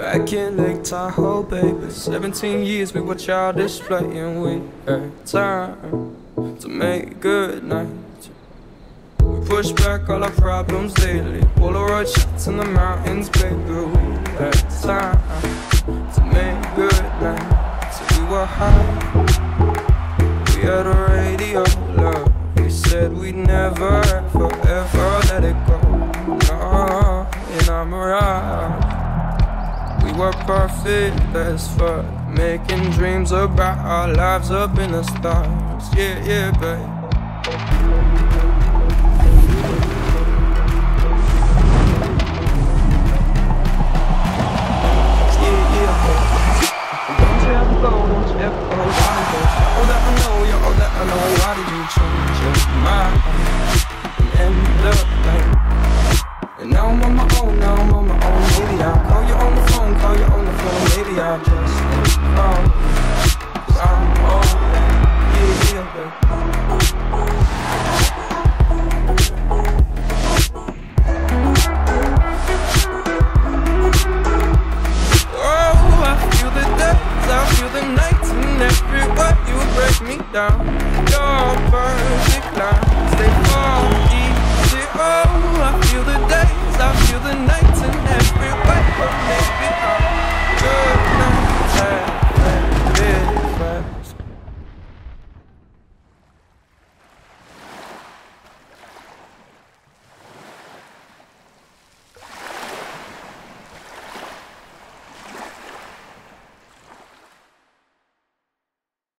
Back in Lake Tahoe, baby, 17 years we were childish play, and we had time to make good nights. We push back all our problems daily, Polaroid shots in the mountains, baby. We had time to make good nights. We were high, we had a radio love. We said we'd never ever ever let it go. No, and I'm right. We were perfect as fuck, making dreams about our lives up in the stars. Yeah, yeah, babe.